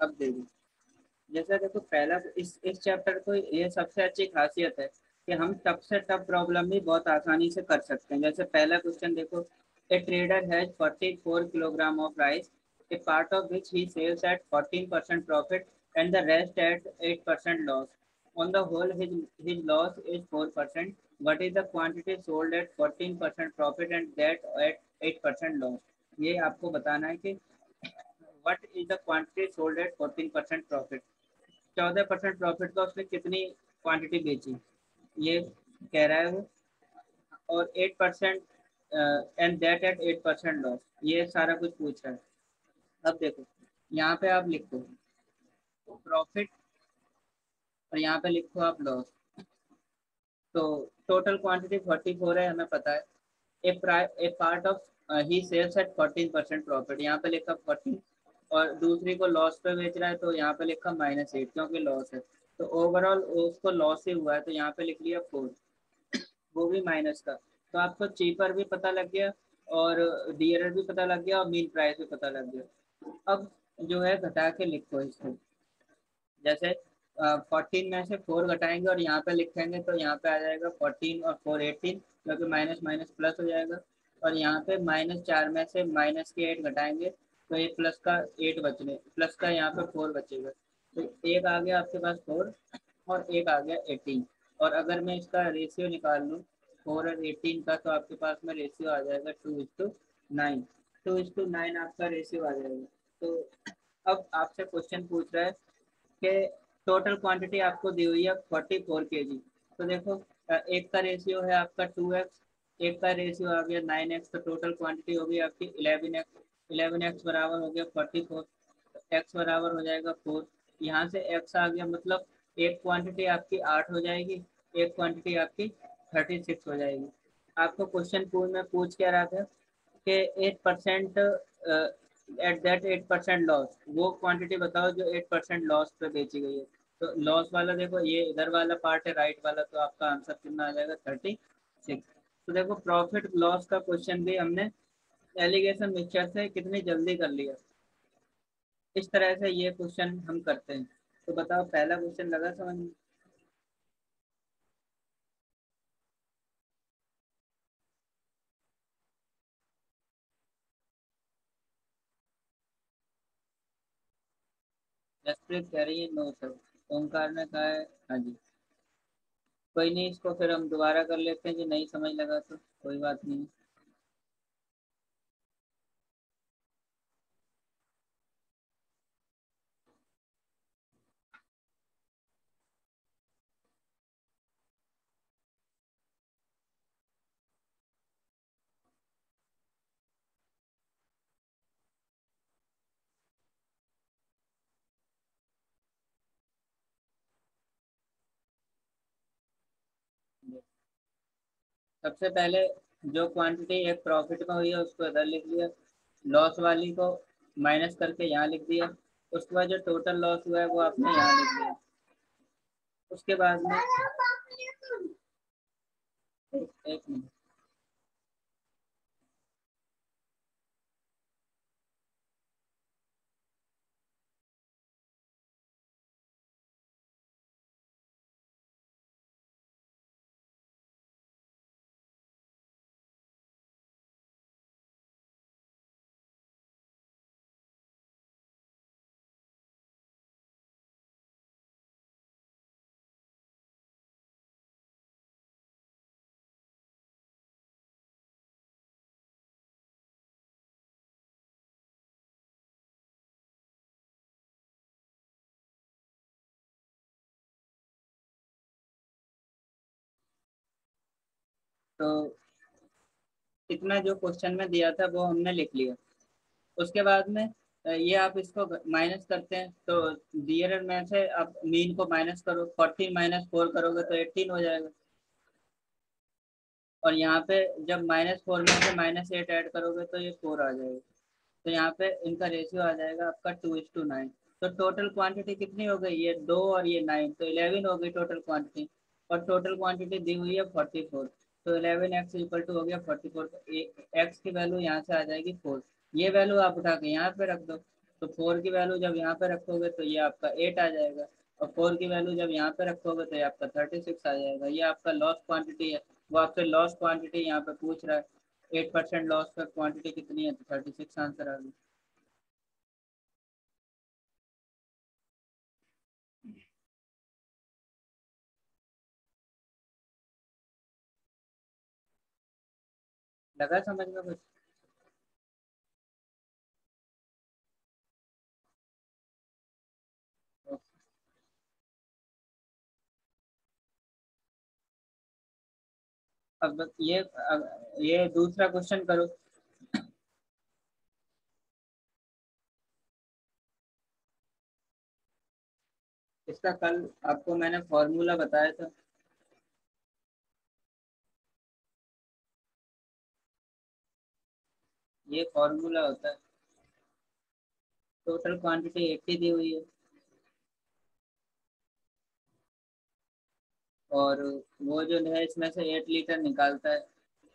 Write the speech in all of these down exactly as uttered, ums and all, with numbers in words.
अब देखो, जैसे देखो पहला इस इस चैप्टर को ये सबसे अच्छी खासियत है कि हम टफ से टफ प्रॉब्लम भी बहुत आसानी से कर सकते हैं। जैसे पहला क्वेश्चन देखो, a trader has forty four kilogram of rice, a part of which he sells at fourteen percent profit and the rest at eight percent loss. On the whole his his loss is four percent. What is the quantity sold at fourteen percent profit and that at eight percent loss. ये आपको बताना है कि what is the quantity sold at fourteen percent profit, चौदह percent profit का उसने कितनी quantity बेची, ये कह रहा है वो। और eight percent and that at eight percent loss, ये सारा कुछ पूछ रहा है। अब देखो यहाँ पे आप लिखो प्रॉफिट और यहाँ पे लिखो आप लॉस। तो टोटल क्वांटिटी फोर्टी फोर है, हमें पता है। A a part of he sells at fourteen percent profit, यहाँ पे लिखा फोर्टीन, और दूसरी को लॉस पे बेच रहा है तो यहाँ पे लिखा माइनस एट क्योंकि लॉस है। तो ओवरऑल उसको लॉस ही हुआ है तो यहाँ पे लिख लिया फोर, वो भी माइनस का। तो आपको चीपर भी पता लग गया और डियरर भी पता लग गया और मीन प्राइस भी पता लग गया। अब जो है घटा के लिखो इसको। जैसे फोर्टीन में से फोर घटाएंगे और यहाँ पे लिखेंगे तो यहाँ पे आ जाएगा फोर्टीन और फोर एटीन, क्योंकि माइनस माइनस प्लस हो जाएगा। और यहाँ पे माइनस चार में से माइनस के एट घटाएंगे तो ये प्लस का एट बचने, प्लस का यहाँ पे फोर बचेगा। तो एक आ गया आपके पास फोर और एक आ गया एटीन। और अगर मैं इसका रेशियो निकाल लूँ फोर और एटीन का, तो आपके पास में रेशियो आ जाएगा two is to nine. Two is to nine आपका रेशियो आ जाएगा। तो अब आपसे क्वेश्चन पूछ रहा है कि टोटल क्वांटिटी आपको दी हुई है फोर्टी फोर के जी। तो देखो एक का रेशियो है आपका टू एक्स, एक का रेशियो आ गया नाइन एक्स, तो टोटल क्वांटिटी होगी आपकी इलेवन एक्स। इलेवन एक्स बराबर हो गया फोर्टी फोर, एक्स बराबर हो जाएगा फोर। यहाँ से एक्स आ गया, मतलब एक क्वांटिटी आपकी आठ हो जाएगी, एक क्वांटिटी आपकी थर्टी सिक्स हो जाएगी। आपको क्वेश्चन पूछ में पूछ क्या रहा था कि eight percent at that eight percent loss, वो क्वांटिटी बताओ जो एट परसेंट लॉस पे बेची गई है। तो लॉस वाला देखो ये इधर वाला पार्ट है राइट वाला, तो आपका आंसर कितना आ जाएगा थर्टी सिक्स। तो देखो प्रॉफिट लॉस का क्वेश्चन भी हमने एलिगेशन मिक्सचर से कितनी जल्दी कर लिया। इस तरह से ये क्वेश्चन हम करते हैं। तो बताओ पहला क्वेश्चन लगा समझ में? जसप्रीत कह रही है नो सर। ओमकार ने कहा है हाँ जी। कोई नहीं, इसको फिर हम दोबारा कर लेते हैं, जो नहीं समझ लगा तो कोई बात नहीं। सबसे पहले जो क्वांटिटी एक प्रॉफिट में हुई है उसको इधर लिख लिया, लॉस वाली को माइनस करके यहाँ लिख दिया, उसके बाद जो टोटल लॉस हुआ है वो आपने यहाँ लिख दिया। उसके बाद में एक, एक मिनट, तो इतना जो क्वेश्चन में दिया था वो हमने लिख लिया। उसके बाद में अ, ये आप इसको माइनस करते हैं तो डियर में से आप मीन को माइनस करो, फोर्टीन माइनस फोर करोगे तो एटीन हो जाएगा। और यहाँ पे जब माइनस फोर में से माइनस एट ऐड करोगे तो ये फोर आ जाएगा। तो यहाँ पे इनका रेशियो आ जाएगा आपका टू इज टू नाइन। तो टोटल क्वांटिटी कितनी हो गई, ये दो और ये नाइन, तो इलेवन हो गई टोटल क्वांटिटी। और टोटल क्वांटिटी दी हुई है फोर्टी फोर, तो इलेवन एक्स इक्वल टू हो गया फोर्टी फोर। एक्स की वैल्यू यहाँ से आ जाएगी फोर, ये वैल्यू आप उठा के यहाँ पे रख दो। तो फोर की वैल्यू जब यहाँ पे रखोगे तो ये आपका एट आ जाएगा, और फोर की वैल्यू जब यहाँ पे रखोगे तो ये आपका थर्टी सिक्स आ जाएगा। ये आपका लॉस क्वांटिटी है, वो आपसे लॉस क्वांटिटी यहाँ पे पूछ रहा है, एट परसेंट लॉस का क्वांटिटी कितनी है, तो थर्टी सिक्स आंसर आ गया। लगा समझ में कुछ? अब ये अब ये दूसरा क्वेश्चन करो। इसका कल आपको मैंने फॉर्मूला बताया था। ये फॉर्मूला होता है, टोटल क्वांटिटी एट्टी दी हुई है, और वो जो है इसमें से एट लीटर निकालता है,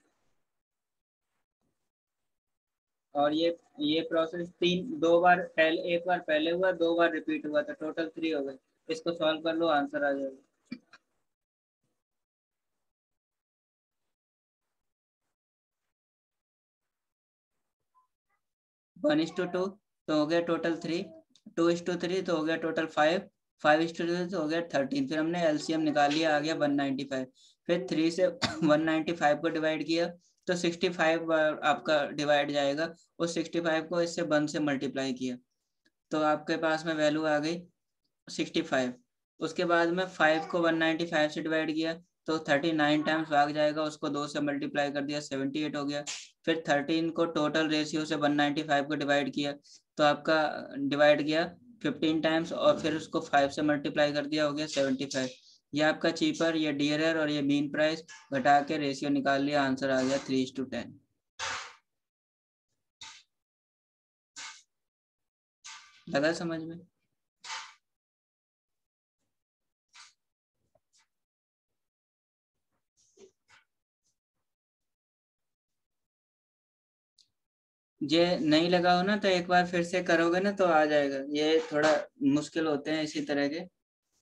और ये ये प्रोसेस तीन दो बार पहले, एक बार पहले हुआ, दो बार रिपीट हुआ, तो टोटल थ्री हो गए। इसको सॉल्व कर लो, आंसर आ जाएगा। वन इज टू टू तो हो गया total three, two is to three तो हो गया total five, five is to two तो हो गया थर्टीन। फिर हमने एलसीएम निकाल लिया, आ गया वन नाइन्टी फाइव। फिर थ्री से वन नाइन्टी फाइव को डिवाइड किया तो सिक्सटी फाइव आपका डिवाइड जाएगा, उस सिक्सटी फाइव को इससे वन से मल्टीप्लाई किया तो आपके पास में वैल्यू आ गई सिक्सटी फाइव। उसके बाद में फाइव को वन नाइन्टी फाइव से डिवाइड किया तो थर्टी नाइन टाइम्स भाग जाएगा, उसको दो से मल्टीप्लाई कर दिया, सेवेंटी एट हो गया। फिर थर्टीन को टोटल रेशियो से वन नाइन्टी फाइव को डिवाइड किया तो आपका डिवाइड गया फिफ्टीन टाइम्स, और फिर उसको फाइव से मल्टीप्लाई कर दिया, हो गया सेवेंटी फाइव। ये आपका चीपर, ये डियरर और ये मीन प्राइस घटा के रेशियो निकाल लिया, आंसर आ गया थ्री टू टेन। लगा समझ में? ये नहीं लगा हो ना तो एक बार फिर से करोगे ना तो आ जाएगा, ये थोड़ा मुश्किल होते हैं इसी तरह के।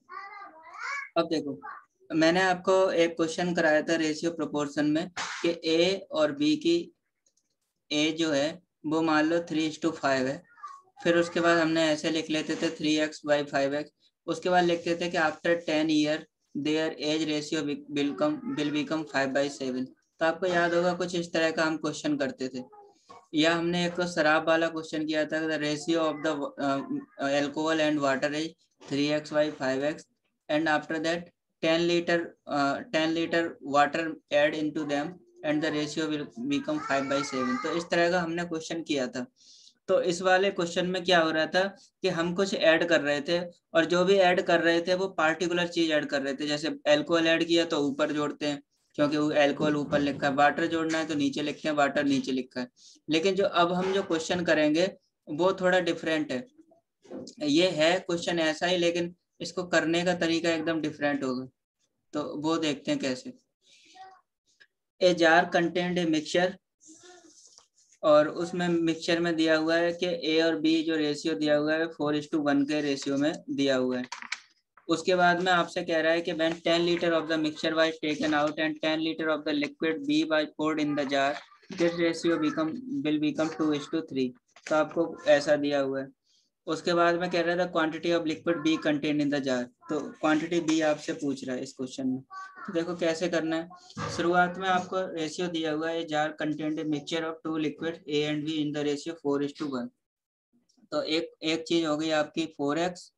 अब देखो, मैंने आपको एक क्वेश्चन कराया था रेशियो प्रोपोर्शन में कि ए और बी की, ए जो है वो मान लो थ्री इज टू फाइव है, फिर उसके बाद हमने ऐसे लिख लेते थे three x by five x, उसके बाद लिखते थे कि after ten year their age ratio will come will become five by seven. तो आपको याद होगा कुछ इस तरह का हम क्वेश्चन करते थे। या हमने एक शराब वाला क्वेश्चन किया था, the ratio of the alcohol and water is three x by five x and after that ten litre ten litre water add into them and the ratio will become five by seven. तो इस तरह का हमने question किया था। तो इस वाले क्वेश्चन में क्या हो रहा था कि हम कुछ ऐड कर रहे थे, और जो भी ऐड कर रहे थे वो पार्टिकुलर चीज ऐड कर रहे थे। जैसे एल्कोहल ऐड किया तो ऊपर जोड़ते हैं क्योंकि वो एल्कोहल ऊपर लिखा है, वाटर जोड़ना है तो नीचे लिखते हैं वाटर नीचे लिखा है। लेकिन जो अब हम जो क्वेश्चन करेंगे वो थोड़ा डिफरेंट है। ये है क्वेश्चन ऐसा ही, लेकिन इसको करने का तरीका एकदम डिफरेंट होगा। तो वो देखते हैं कैसे। A jar contained a mixture, और उसमें मिक्सचर में दिया हुआ है कि ए और बी जो रेशियो दिया हुआ है फोर इज टू वन के रेशियो में दिया हुआ है। उसके बाद में आपसे कह रहा है कि when ten litre of the mixture was taken out and ten litre of the liquid B was poured in the jar, this ratio become will become two is to three. तो आपको ऐसा दिया हुआ है। उसके बाद में कह रहा था quantity of liquid B contain in the jar, तो क्वांटिटी बी आपसे पूछ रहा है इस क्वेश्चन में। तो देखो कैसे करना है। शुरुआत में आपको रेशियो दिया हुआ है, jar content mixture of two liquid A and B in the ratio four is to one. तो एक एक चीज हो गई आपकी फोर एक्स,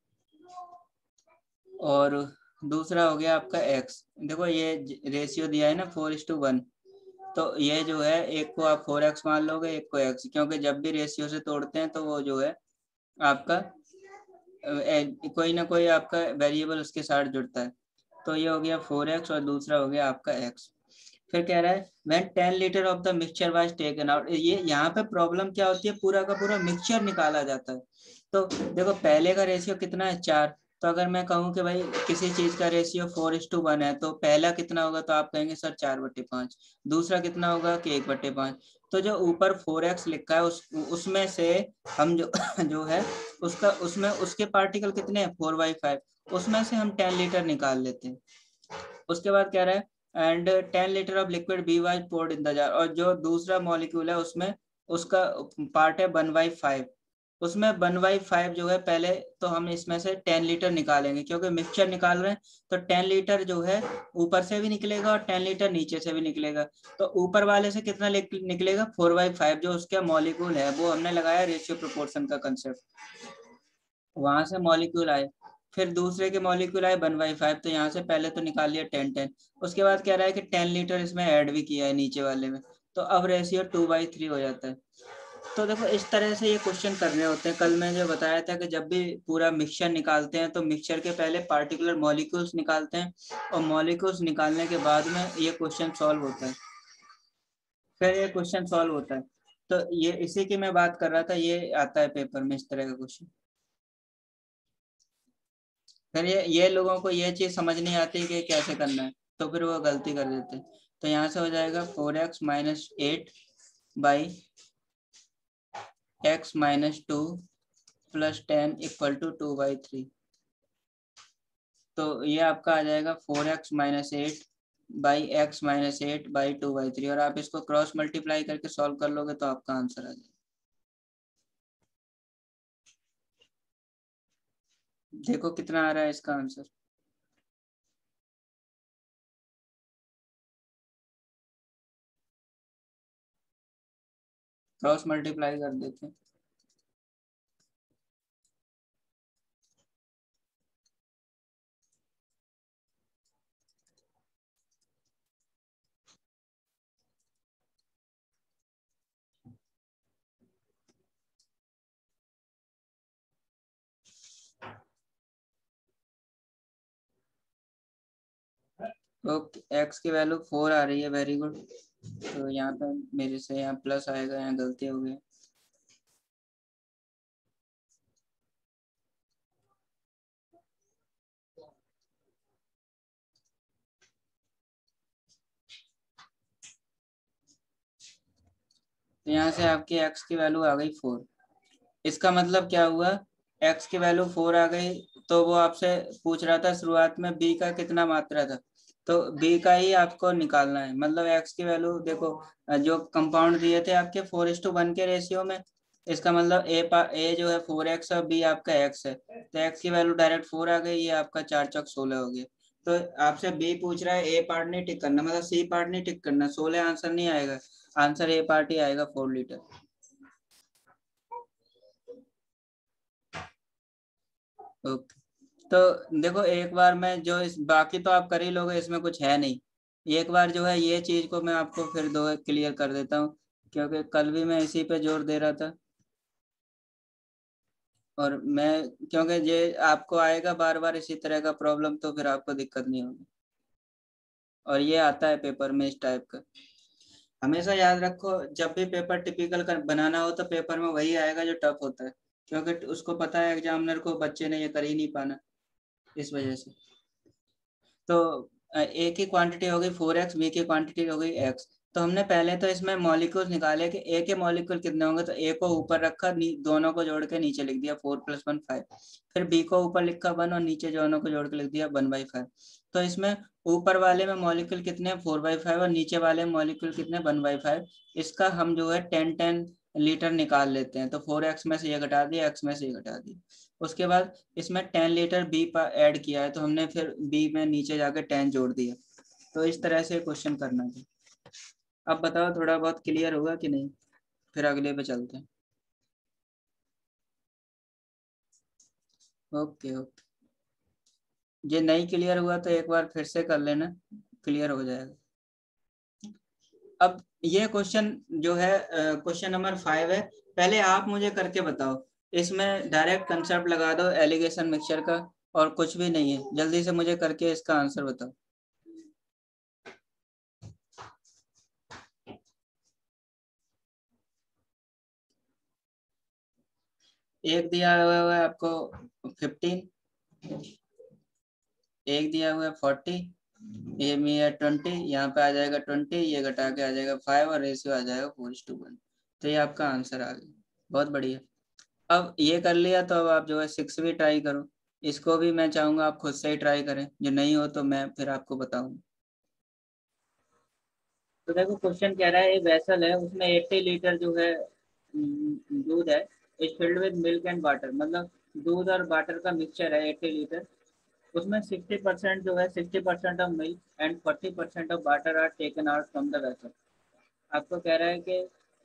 और दूसरा हो गया आपका एक्स। देखो ये रेशियो दिया है ना फोर इज टू वन, तो ये जो है एक को आप फोर एक्स मान लोगे, एक को एक्स, क्योंकि जब भी रेशियो से तोड़ते हैं तो वो जो है आपका कोई ना कोई आपका वेरिएबल उसके साथ जुड़ता है। तो ये हो गया फोर एक्स और दूसरा हो गया आपका एक्स। फिर कह रहा है when ten litre of the mixture was taken out. ये यहाँ पे प्रॉब्लम क्या होती है, पूरा का पूरा मिक्सचर निकाला जाता है। तो देखो पहले का रेशियो कितना है, चार, तो अगर मैं कहूँ कि भाई किसी चीज का ratio four is to one है तो पहला कितना होगा, तो आप कहेंगे सर चार बटे पाँच। दूसरा कितना होगा कि एक बटे पाँच। तो जो ऊपर फोर एक्स लिखा है उस उसमें से हम जो जो है उसका उसमें उसके पार्टिकल कितने हैं, फोर बाई फाइव। उसमें से हम टेन लीटर निकाल लेते हैं। उसके बाद क्या रहा है, and ten litre of liquid B was poured in the jar. और जो दूसरा मॉलिक्यूल है उसमें उसका पार्ट है वन बाई फाइव। उसमें वन बाई फाइव जो है पहले तो हम इसमें से टेन लीटर निकालेंगे, क्योंकि मिक्सचर निकाल रहे हैं। तो टेन लीटर जो है ऊपर से भी निकलेगा और टेन लीटर नीचे से भी निकलेगा। तो ऊपर वाले से कितना निकलेगा, फोर बाई फाइव जो उसका मॉलिक्यूल है, वो हमने लगाया रेशियो प्रोपोर्शन का कंसेप्ट, वहां से मॉलिक्यूल आए। फिर दूसरे के मॉलिक्यूल आए वन बाई फाइव, तो यहाँ से पहले तो निकाल लिया टेन टेन। उसके बाद कह रहा है कि टेन लीटर इसमें ऐड भी किया है नीचे वाले में, तो अब रेशियो टू बाई थ्री हो जाता है। तो देखो इस तरह से ये क्वेश्चन करने होते हैं। कल मैंने बताया था कि जब भी पूरा मिक्सचर निकालते हैं तो मिक्सचर के पहले पार्टिकुलर मॉलिक्यूल्स निकालते हैं, और मॉलिक्यूल्स निकालने के बाद में ये क्वेश्चन सॉल्व होता है। फिर ये क्वेश्चन सॉल्व होता है। तो ये इसी की मैं बात कर रहा था, ये आता है पेपर में इस तरह का क्वेश्चन। फिर ये ये लोगों को ये चीज समझ नहीं आती कि कैसे करना है, तो फिर वो गलती कर देते हैं। तो यहाँ से हो जाएगा four x minus eight by x minus two plus ten equal to two by three. तो ये आपका आ जाएगा four x minus eight by x minus eight by two by three. और आप इसको क्रॉस मल्टीप्लाई करके सॉल्व कर लोगे तो आपका आंसर आ जाएगा। देखो कितना आ रहा है इसका आंसर। क्रॉस मल्टीप्लाई कर देते हैं। तो एक्स की वैल्यू फोर आ रही है, वेरी गुड। तो यहाँ पे मेरे से यहाँ प्लस आएगा, यहाँ गलती हो गई। तो यहाँ से आपकी x की वैल्यू आ गई फोर। इसका मतलब क्या हुआ, x की वैल्यू फोर आ गई। तो वो आपसे पूछ रहा था शुरुआत में b का कितना मात्रा था, तो b का ही आपको निकालना है। मतलब x की वैल्यू देखो, जो कंपाउंड दिए थे आपके फोर इज टू वन के रेशियो में, इसका मतलब a पा a जो है फोर एक्स और b आपका x है। तो x की वैल्यू डायरेक्ट फोर आ गई, ये आपका चार चौक सोलह हो गया। तो आपसे b पूछ रहा है, a पार्ट नहीं टिक करना, मतलब c पार्ट नहीं टिक करना, सोलह आंसर नहीं आएगा, आंसर ए पार्ट ही आएगा, फोर लीटर। ओके। तो देखो एक बार मैं जो इस बाकी तो आप कर ही लोगे, इसमें कुछ है नहीं। एक बार जो है ये चीज को मैं आपको फिर दो क्लियर कर देता हूँ, क्योंकि कल भी मैं इसी पे जोर दे रहा था। और मैं क्योंकि ये आपको आएगा बार बार इसी तरह का प्रॉब्लम, तो फिर आपको दिक्कत नहीं होगी। और ये आता है पेपर में इस टाइप का। हमेशा याद रखो, जब भी पेपर टिपिकल कर बनाना हो तो पेपर में वही आएगा जो टफ होता है, क्योंकि उसको पता है एग्जामिनर को बच्चे ने ये कर ही नहीं पाना, इस वजह से। तो ए की क्वांटिटी हो गई फोर एक्स, बी की क्वांटिटी हो गई एक्स। तो हमने पहले तो इसमें मॉलिक्यूल्स निकाले कि ए के मॉलिक्यूल कितने होंगे, तो ए को ऊपर रखा, दोनों को जोड़ के नीचे लिख दिया फोर प्लस वन फाइव। फिर बी को ऊपर लिखा वन और नीचे दोनों को जोड़ के लिख दिया वन बाई फाइव। तो इसमें ऊपर वाले में मॉलिक्यूल कितने फोर बाई फाइव और नीचे वाले में मॉलिक्यूल कितने वन बाई फाइव। इसका हम जो है टेन टेन लीटर निकाल लेते हैं। तो फोर एक्स में से ये घटा दिया, एक्स में से ये घटा दिया। उसके बाद इसमें टेन लीटर बी पर ऐड किया है, तो हमने फिर बी में नीचे जाकर टेन जोड़ दिया। तो इस तरह से क्वेश्चन करना है। अब बताओ थोड़ा बहुत क्लियर होगा कि नहीं, फिर अगले पे चलते हैं। Okay okay. ये नहीं क्लियर हुआ तो एक बार फिर से कर लेना, क्लियर हो जाएगा। अब ये क्वेश्चन जो है क्वेश्चन नंबर फाइव है। पहले आप मुझे करके बताओ, इसमें डायरेक्ट कंसेप्ट लगा दो एलिगेशन मिक्सचर का, और कुछ भी नहीं है। जल्दी से मुझे करके इसका आंसर बताओ। एक दिया हुआ है आपको फिफ्टीन, एक दिया हुआ है फोर्टी, ये में है ट्वेंटी, यहाँ पे आ जाएगा ट्वेंटी, ये घटा के आ जाएगा फाइव और रेशियो आ जाएगा फोर टू वन। तो ये आपका आंसर आ गया। बहुत बढ़िया। अब ये कर लिया तो अब आप जो है सिक्स भी ट्राई करो। इसको भी मैं चाहूंगा आप खुद से ही ट्राई करें, जो नहीं हो तो मैं फिर आपको बताऊं। तो देखो क्वेश्चन कह रहा है एक वेसल है, उसमें एट्टी लीटर जो है हम्म, दूध है, is filled with milk and water, मतलब दूध और वाटर का मिक्सचर है एट्टी लीटर। उसमें सिक्सटी परसेंट जो है, sixty percent of milk and forty percent of water are taken out from the vessel. आपको कह रहा है कि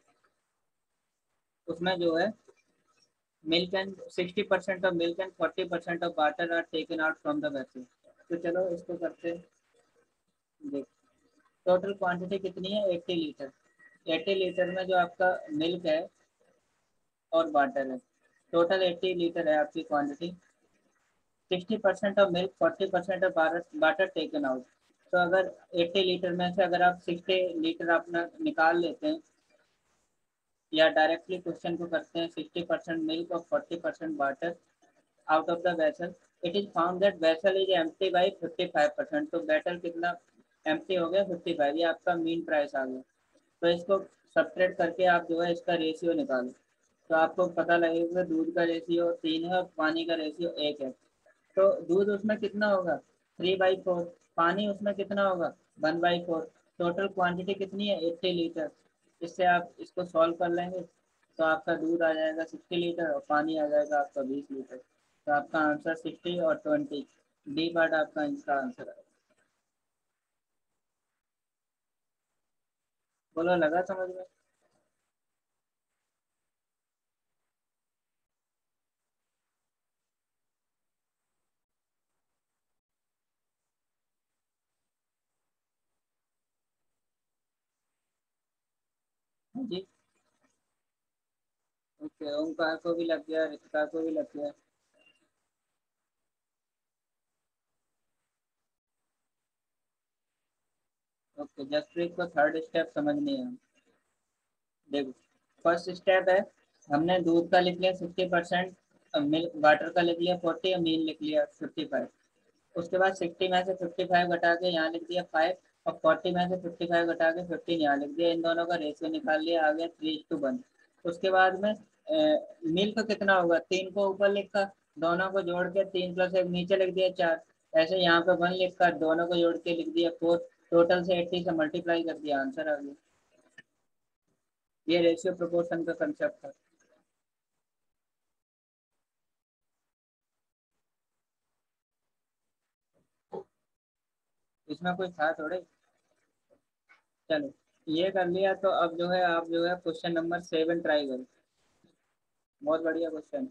उसमें जो है milk and sixty percent of milk and forty percent of water are taken out from the vessel. तो चलो इसको करते हैं। देख, टोटल क्वांटिटी कितनी है, एट्टी लीटर। एट्टी लीटर में जो आपका मिल्क है और वाटर है, टोटल एट्टी लीटर है आपकी quantity. Sixty percent of milk, forty percent of water taken out. तो अगर एट्टी लीटर में से अगर आप सिक्सटी लीटर अपना निकाल लेते हैं, या डायरेक्टली क्वेश्चन को करते हैं, सिक्सटी परसेंट मिल्क और forty percent water out of the vessel, it is found that vessel is empty by fifty five percent. तो बैटल कितना एम्प्टी हो गया, फिफ्टी फाइव। ये आपका मीन प्राइस आ गया। तो इसको सब्ट्रैक्ट करके आप जो है इसका रेशियो निकालो। तो आपको पता लगेगा दूध का रेशियो तीन है और पानी का रेशियो एक है। तो दूध उसमें कितना होगा, थ्री बाई फोर। पानी उसमें कितना होगा, one by four. Total quantity कितनी है, एट्टी लीटर। इससे आप इसको सॉल्व कर लेंगे तो आपका दूध आ जाएगा सिक्सटी लीटर, और पानी आ जाएगा आपका बीस लीटर। तो आपका आंसर सिक्सटी और ट्वेंटी, डी पार्ट आपका इसका आंसर है। बोलो, लगा समझ में? हाँ जी। ओके, ओमकार को भी लग गया, रितिका को भी लग गया। ओके, जसप्रीत को थर्ड स्टेप समझ नहीं है। देखो, फर्स्ट स्टेप है, हमने दूध का लिख लिया सिक्सटी परसेंट, मिल्क वाटर का लिख लिया फोर्टी और मीन लिख लिया फिफ्टी फाइव। उसके बाद सिक्सटी में से फिफ्टी फाइव घटा के यहाँ लिख दिया फाइव, और फोर्टी में से फिफ्टी फाइव घटा के फिफ्टीन यहाँ लिख दिया। इन दोनों का रेशियो निकाल लिया, आ गया थ्री टू वन। उसके बाद में मिल्क कितना होगा, तीन को ऊपर लिखा, दोनों को जोड़ के तीन प्लस एक नीचे लिख दिया चार। ऐसे यहाँ पे वन लिखकर दोनों को जोड़ के लिख दिया फोर। टोटल से एट्टी से मल्टीप्लाई कर दिया, आंसर आ गया। ये रेशियो प्रोपोर्शन का कंसेप्ट था। इसमें कोई था थोड़े। चलो, ये कर लिया तो अब जो है आप जो है क्वेश्चन नंबर सेवन ट्राई करो। बहुत बढ़िया क्वेश्चन।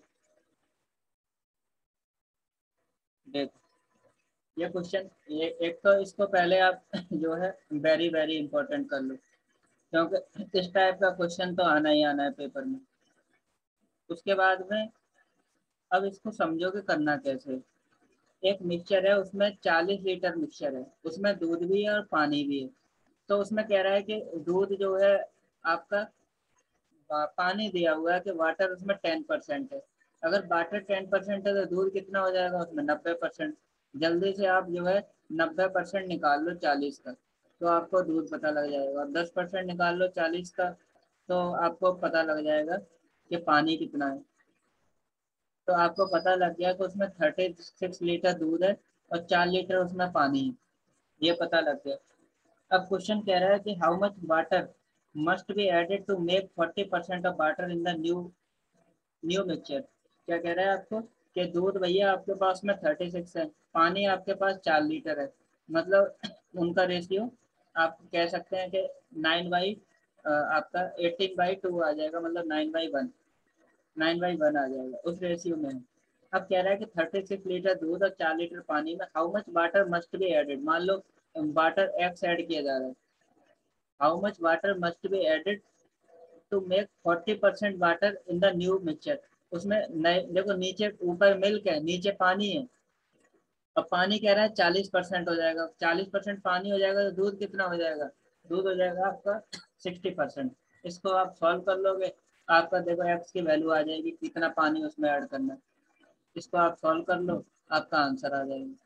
देखो, ये क्वेश्चन, ये एक तो इसको पहले आप जो है वेरी वेरी इंपॉर्टेंट कर लो, क्योंकि इस टाइप का क्वेश्चन तो आना ही आना है पेपर में। उसके बाद में अब इसको समझो कि करना कैसे। एक मिक्सचर है, उसमें चालीस लीटर मिक्सचर है, उसमें दूध भी है और पानी भी है। तो उसमें कह रहा है कि दूध जो है आपका, पानी दिया हुआ है कि वाटर उसमें टेन परसेंट है। अगर वाटर टेन परसेंट है तो दूध कितना हो जाएगा उसमें, नब्बे परसेंट। जल्दी से आप जो है नब्बे परसेंट निकाल लो चालीस का, तो आपको दूध पता लग जाएगा। और दस परसेंट निकाल लो चालीस का, तो आपको पता लग जाएगा कि पानी कितना है। तो आपको पता लग गया कि उसमें थर्टी सिक्स लीटर दूध है और चार लीटर उसमें पानी है, ये पता लग गया। अब क्वेश्चन कह रहा है कि how much water must be added to make forty percent of water in the new new mixture. क्या कह रहा है आपको कि दूध भैया आपके पास में थर्टी सिक्स है, पानी आपके पास चार लीटर है, मतलब उनका रेशियो आप कह सकते हैं कि नाइन बाई, आपका एटीन बाई टू आ जाएगा, मतलब nine by one, nine by one आ जाएगा, उस रेशियो में है। अब कह रहा है कि थर्टी सिक्स लीटर दूध और चार लीटर पानी में how much water must be added. मान लो वाटर एक्स ऐड किया जा रहा है, how much water must be added to make forty percent water in the new mixture. उसमें नए देखो, नीचे ऊपर मिल्क है, नीचे पानी है। अब पानी कह रहा है चालीस परसेंट हो जाएगा, चालीस परसेंट पानी हो जाएगा तो दूध कितना हो जाएगा, दूध हो जाएगा आपका सिक्सटी परसेंट। इसको आप सॉल्व कर लोगे, आपका देखो एक्स की वैल्यू आ जाएगी, कितना पानी उसमें ऐड करना है। इसको आप सॉल्व कर लो, आपका आंसर आ जाएगा।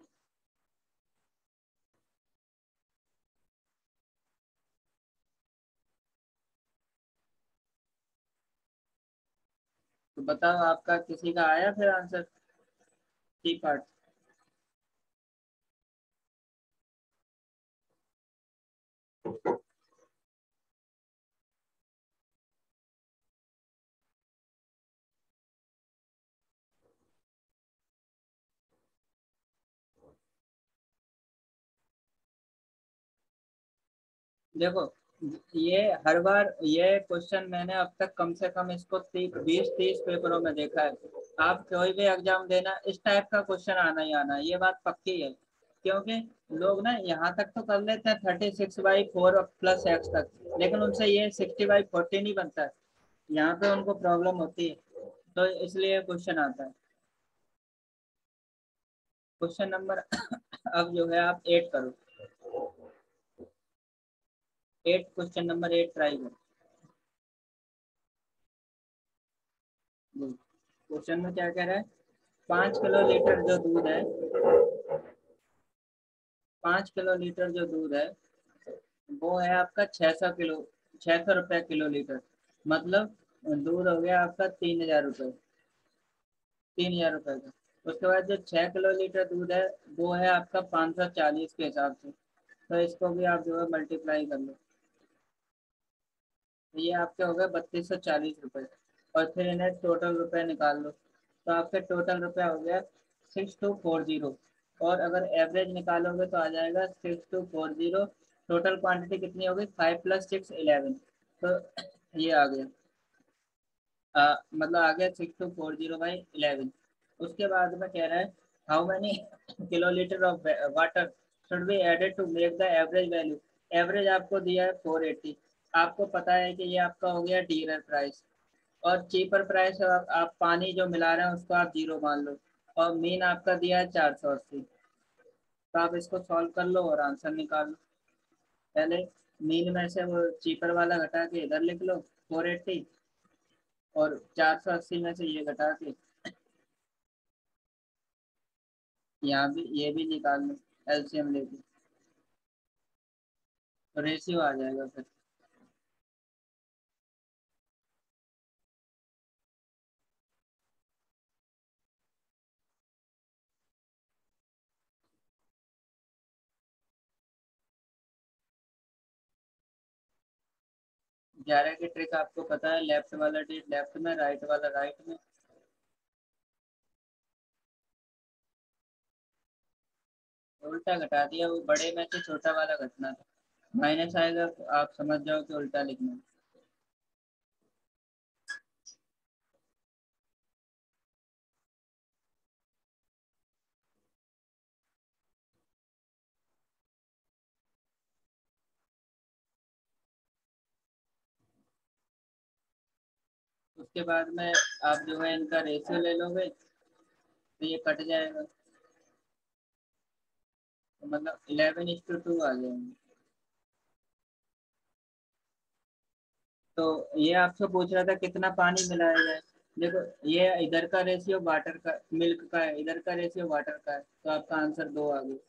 तो बताओ आपका किसी का आया फिर आंसर, सी पार्ट। देखो ये हर बार ये क्वेश्चन मैंने अब तक कम से कम इसको बीस तीस पेपरों में देखा है। आप कोई भी एग्जाम देना इस टाइप का क्वेश्चन आना ही आना है, ये बात पक्की है। क्योंकि लोग ना यहाँ तक तो कर लेते हैं thirty six by four plus x तक, लेकिन उनसे ये सिक्सटी बाई फोर्टी नहीं बनता है। यहाँ पे उनको प्रॉब्लम होती है, तो इसलिए क्वेश्चन आता है। क्वेश्चन नंबर अब जो है आप एट करो, eight question number eight try करो। क्वेश्चन में क्या कह रहा है, पाँच किलो लीटर जो दूध है, पाँच किलो लीटर जो दूध है वो है आपका छह सौ किलो, छह सौ रुपया किलो लीटर। मतलब दूध हो गया आपका तीन हजार रुपये, तीन हजार रुपये का। उसके बाद जो छह किलो लीटर दूध है वो है आपका पाँच सौ चालीस के हिसाब से। तो इसको भी आप जो है मल्टीप्लाई कर लो, तो ये आपके हो गए बत्तीस सौ चालीस रुपये। और फिर इन्हें टोटल रुपए निकाल लो, तो आपके टोटल रुपया हो गया सिक्स टू फोर जीरो। और अगर एवरेज निकालोगे तो आ जाएगा six two four zero. Total quantity कितनी होगी, फाइव प्लस सिक्स इलेवन। तो ये आ गया, आ, मतलब आ गया six two four zero by eleven. उसके बाद में कह रहा है how many kilolitre of water should be added to make the average value. Average आपको दिया है फोर एट्टी। आपको पता है कि ये आपका हो गया डीलर प्राइस, और चीपर प्राइस आप, आप पानी जो मिला रहे हैं उसको आप जीरो मान लो। और मीन आपका दिया है चार सौ अस्सी। तो आप इसको सॉल्व कर लो और आंसर निकाल लो। पहले मीन में से वो चीपर वाला घटा के इधर लिख लो फोर एट्टी, और चार सौ अस्सी में से ये घटा के यहाँ भी ये भी निकाल लो, एलसीएम लेके, तो रेशियो आ जाएगा फिर। ग्यारह की ट्रिक आपको पता है, लेफ्ट वाला डिजिट लेफ्ट में, राइट वाला राइट में। उल्टा घटा दिया, वो बड़े में से छोटा वाला घटना था। माइनस आएगा तो आप समझ जाओ कि उल्टा लिखना है। उसके बाद में आप जो है इनका रेशियो ले लोगे, तो ये कट जाएगा, तो मतलब इलेवन इज टू टू आ जाएंगे। तो ये आपसे पूछ रहा था कितना पानी मिलाया जाए। देखो ये इधर का रेशियो वाटर का मिल्क का है, इधर का रेशियो वाटर का है, तो आपका आंसर दो आ गया।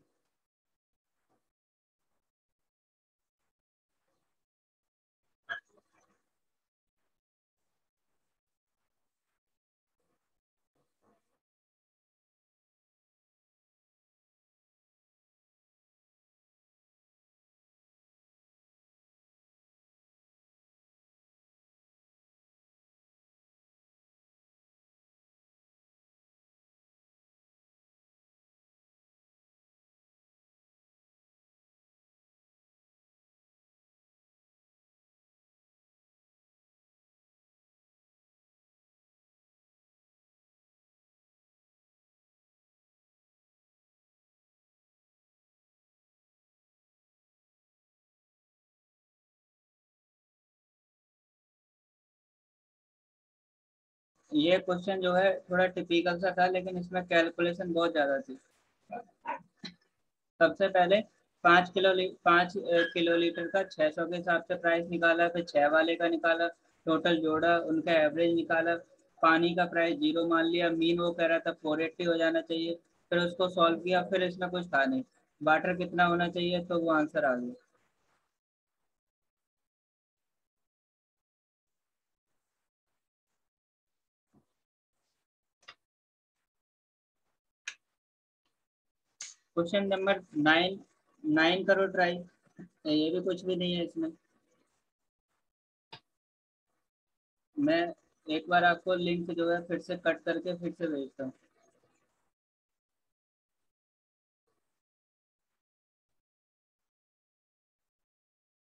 ये क्वेश्चन जो है थोड़ा टिपिकल सा था, लेकिन इसमें कैलकुलेशन बहुत ज्यादा थी। सबसे पहले पाँच किलो ली, पाँच अ, किलो लीटर का छह सौ के हिसाब से प्राइस निकाला, फिर छह वाले का निकाला, टोटल जोड़ा, उनका एवरेज निकाला। पानी का प्राइस जीरो मान लिया, मीन वो कह रहा था फोर एट्टी हो जाना चाहिए, फिर उसको सॉल्व किया, फिर इसमें कुछ था नहीं, वाटर कितना होना चाहिए, तो वो आंसर आ गया। क्वेश्चन नंबर नाइन, नाइन करो ट्राई, ये भी कुछ भी नहीं है इसमें। मैं एक बार आपको लिंक जो है फिर से कट करके फिर से भेजता हूँ।